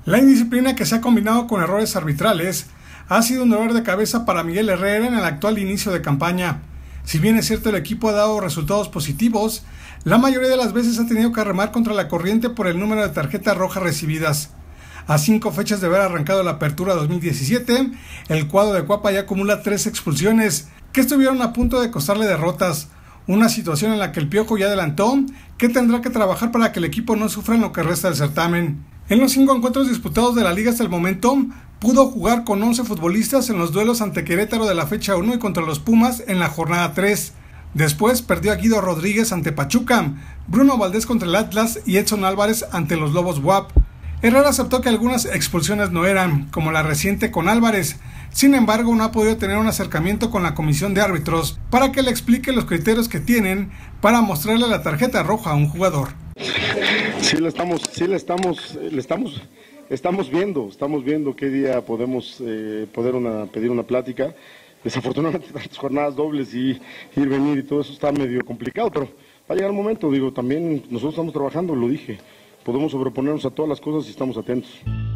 La indisciplina que se ha combinado con errores arbitrales ha sido un dolor de cabeza para Miguel Herrera en el actual inicio de campaña. Si bien es cierto el equipo ha dado resultados positivos, la mayoría de las veces ha tenido que remar contra la corriente por el número de tarjetas rojas recibidas. A 5 fechas de haber arrancado la apertura 2017, el cuadro de Cuapa ya acumula 3 expulsiones, que estuvieron a punto de costarle derrotas. Una situación en la que el Piojo ya adelantó que tendrá que trabajar para que el equipo no sufra en lo que resta del certamen. En los 5 encuentros disputados de la liga hasta el momento, pudo jugar con 11 futbolistas en los duelos ante Querétaro de la fecha 1 y contra los Pumas en la jornada 3. Después perdió a Guido Rodríguez ante Pachuca, Bruno Valdés contra el Atlas y Edson Álvarez ante los Lobos WAP. Herrera aceptó que algunas expulsiones no eran, como la reciente con Álvarez. Sin embargo, no ha podido tener un acercamiento con la comisión de árbitros para que le explique los criterios que tienen para mostrarle la tarjeta roja a un jugador. Estamos viendo qué día podemos pedir una plática. Desafortunadamente tantas jornadas dobles y ir, venir y todo eso está medio complicado, pero va a llegar un momento, también nosotros estamos trabajando, lo dije, podemos sobreponernos a todas las cosas y estamos atentos.